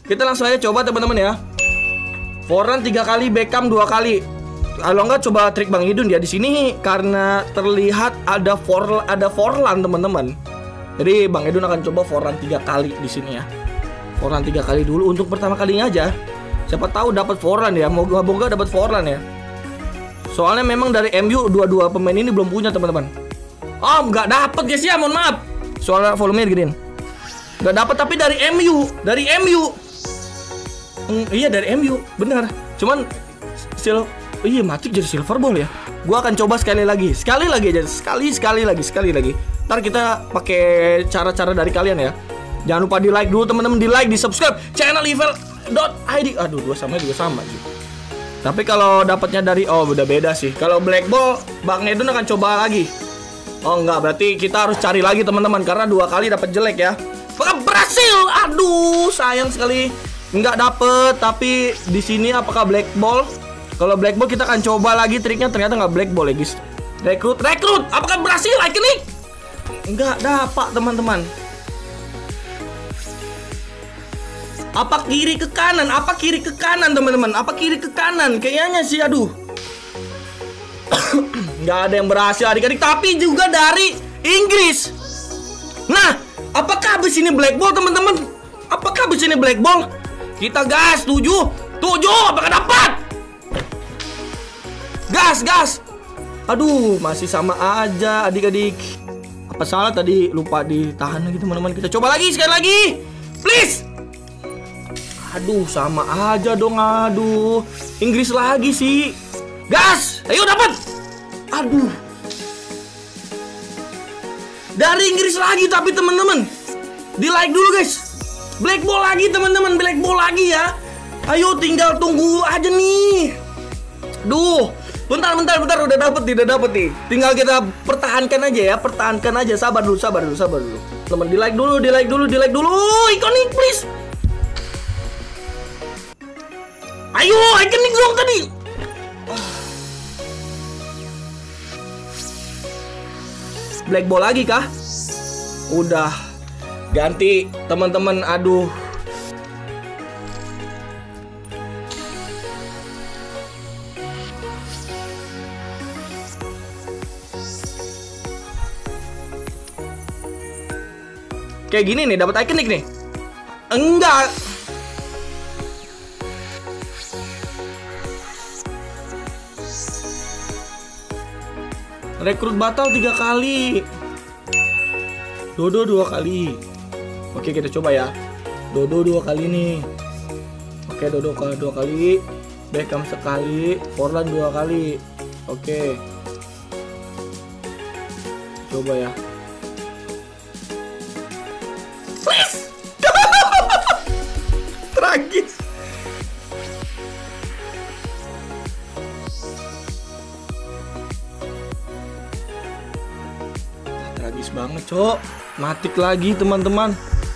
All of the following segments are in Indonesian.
Kita langsung aja coba teman-teman ya. Forlan 3 kali, Beckham 2 kali. Kalau enggak coba trik Bang Idun ya. Di sini karena terlihat ada Forlan teman-teman. Jadi Bang Idun akan coba Forlan 3 kali di sini ya. Forlan 3 kali dulu untuk pertama kalinya aja. Siapa tahu dapat Forlan ya. Moga-moga dapat Forlan ya. Soalnya memang dari MU dua pemain ini belum punya teman-teman. Oh, nggak dapat guys ya, mohon maaf. Soalnya volumenya gedein. Nggak dapat tapi dari MU, iya dari MU, benar. Cuman iya Matic jadi silver ball ya. Gua akan coba sekali lagi aja, sekali lagi. Ntar kita pakai cara-cara dari kalian ya. Jangan lupa di like dulu teman-teman, di like, di subscribe channel evil.id. Aduh, dua sama sih. Tapi kalau dapatnya dari udah beda sih. Kalau black ball, Bang Edun akan coba lagi. Oh enggak, berarti kita harus cari lagi teman-teman karena 2 kali dapat jelek ya. Apakah berhasil? Aduh, sayang sekali enggak dapet. Tapi di sini apakah black ball? Kalau black ball kita akan coba lagi triknya, ternyata nggak black ball ya guys. Rekrut. Apakah berhasil? Iconic? Enggak dapat teman-teman. Apa kiri ke kanan teman-teman? Apa kiri ke kanan? Kayaknya sih aduh. Nggak ada yang berhasil adik-adik. Tapi juga dari Inggris. Nah, apakah abis ini black ball teman-teman? Apakah abis ini black ball? Kita gas 7. Apakah dapat? Gas. Aduh, masih sama aja adik-adik. Apa salah tadi lupa ditahan lagi teman-teman? Kita coba lagi sekali lagi. Please. Aduh, sama aja dong. Aduh, Inggris lagi sih. Gas, ayo dapat. Aduh, dari Inggris lagi tapi teman-teman. Di like dulu guys. Black ball lagi teman-teman, black ball lagi ya. Ayo tinggal tunggu aja nih. Duh, bentar udah dapet nih. Tinggal kita pertahankan aja. Sabar dulu. Teman, di like dulu. Iconic please. Ayo, iconic dong tadi. Black ball lagi kah? Udah ganti teman-teman. Aduh. Kayak gini nih, dapat iconic nih. Enggak. Rekrut batal 3 kali. Dodo 2 kali. Oke, kita coba ya. Dodo 2 kali nih. Oke, Dodo 2 kali. Beckham sekali. Forlan 2 kali. Oke. Coba ya. Please. Tragis. Tragis banget, Cok. Matic lagi, teman-teman.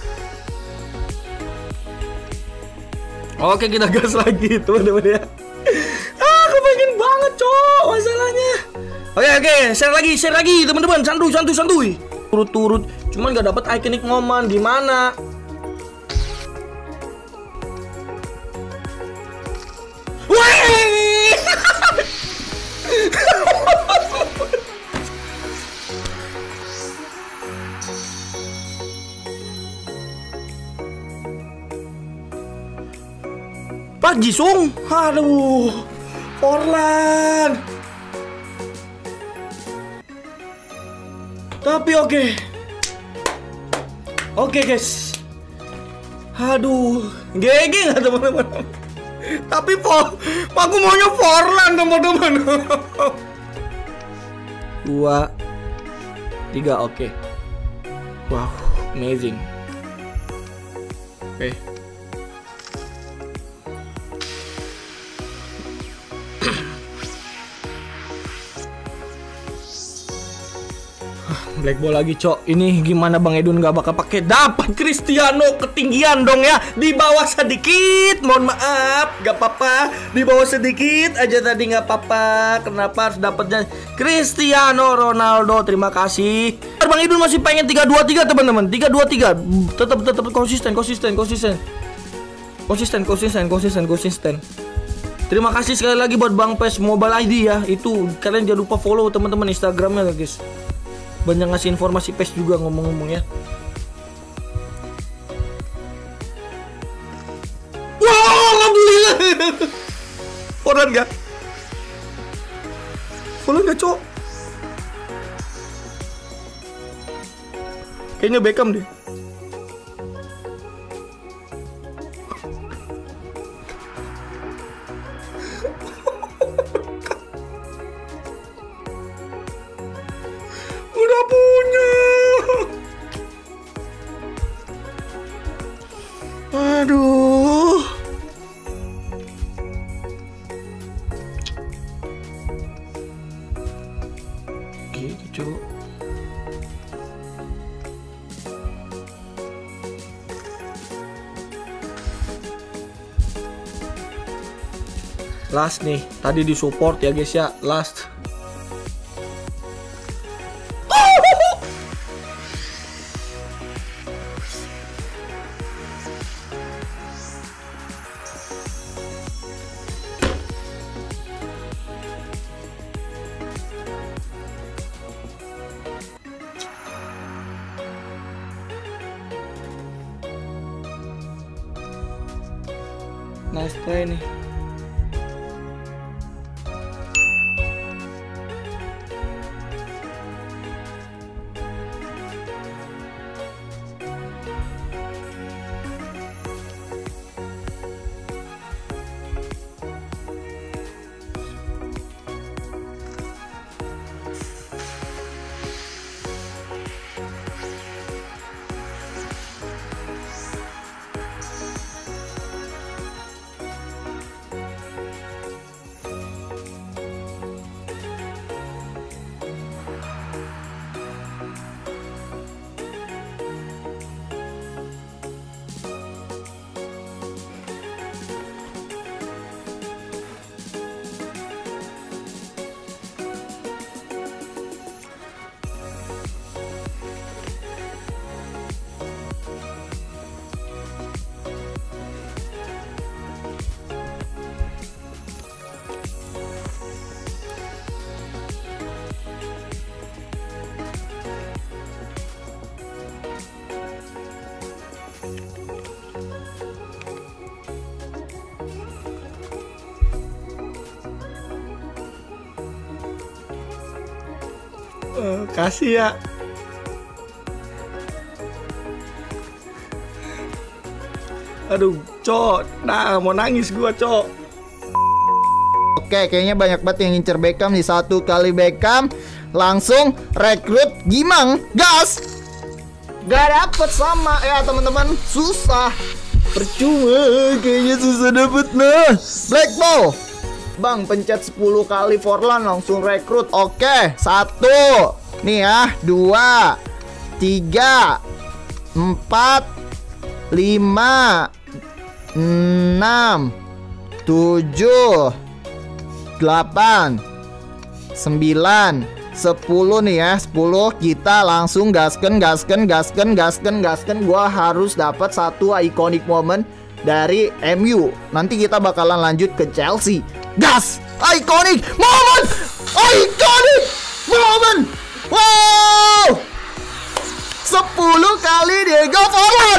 Oke, kita gas lagi, teman-teman ya. Kepengen banget, Cok, masalahnya. Oke, share lagi, teman-teman. Santuy. Turut. Cuman gak dapet iconic momen. Gimana? Wih! Pak Jisung, aduh, Forlan. Tapi oke guys. Aduh, GG nggak teman-teman? Tapi aku maunya Forlan teman-teman. 2, 3, oke. Wow, amazing. Oke. Black ball lagi, Cok. Ini gimana Bang Edun nggak bakal pakai? Dapat Cristiano ketinggian dong ya. Di bawah sedikit. Mohon maaf, nggak apa-apa. Di bawah sedikit aja tadi nggak apa-apa. Kenapa harus dapatnya Cristiano Ronaldo? Terima kasih. Bang Edun masih pengen 3-2-3 teman-teman. 3-2-3. Tetap konsisten. Konsisten. Terima kasih sekali lagi buat Bang Pes Mobile ID ya. Itu kalian jangan lupa follow teman-teman Instagramnya guys. Banyak ngasih informasi PES juga ngomong-ngomong ya. Wow, alhamdulillah. Forlan gak, cok? Kayaknya Beckham deh. Udah punya. Aduh. Gitu, cok. Last nih, tadi di support ya guys ya, last. Nice play nih. Kasih ya. Aduh, cok, nah mau nangis gua, cok. Oke, kayaknya banyak banget yang ngincer Beckham nih. 1 kali Beckham, langsung rekrut Gimang, gas. Gak dapet sama ya teman-teman, susah. Percuma, kayaknya susah dapet. Nah, Black Ball. Bang, pencet 10 kali Forlan langsung rekrut. Oke, 1. Nih ya, 2, 3, 4, 5, 6, 7, 8, 9, 10 nih ya. 10 kita langsung gasken. Gua harus dapat 1 iconic moment dari MU. Nanti kita bakalan lanjut ke Chelsea. Gas! Iconic moment! Wow! 10 kali Diego Forlan.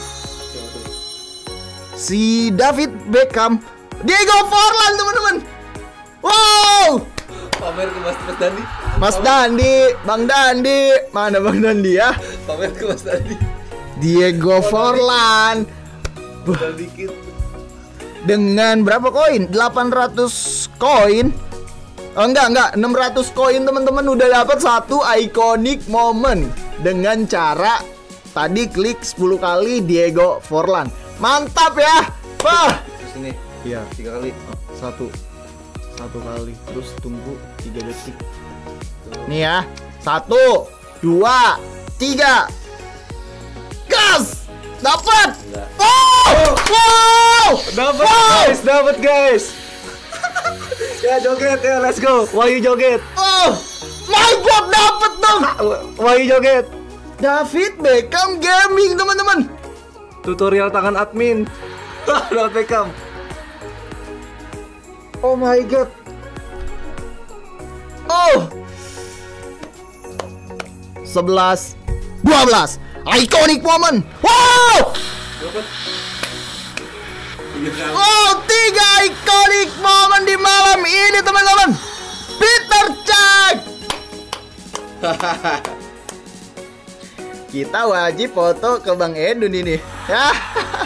Si David Beckham, Diego Forlan teman-teman. Wow! Pamer ke Mas Dandi. Mas Dandi, Bang Dandi. Mana Bang Dandi ya? Pamer ke Mas Dandi. Diego Forlan. Tinggal dikit. Dengan berapa koin? 800 koin. Oh, enggak 600 koin teman-teman, udah dapat 1 iconic moment dengan cara tadi klik 10 kali Diego Forlan. Mantap ya. Wah. Terus ini. Iya, 3 kali. Satu kali, terus tunggu 3 detik. Nih ya, 1, 2, 3. Gas! Dapat! Oh! Wow! Dapat guys. Ya joget ya, let's go. Wahyu joget. Oh! My God, dapat dong! Wahyu joget. David Beckham Gaming teman-teman. Tutorial tangan admin. Dapat Beckham. Oh my god. Oh. 11 12 iconic moment. Wow. Oh, 3 iconic moment di malam ini teman-teman. Peter Cech. Kita wajib foto ke Bang Edun ini. Ya.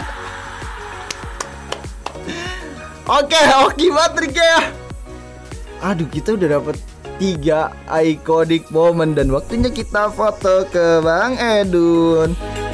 Oke banget triknya. Aduh, kita udah dapet 3 iconic moment dan waktunya kita foto ke Bang Edun.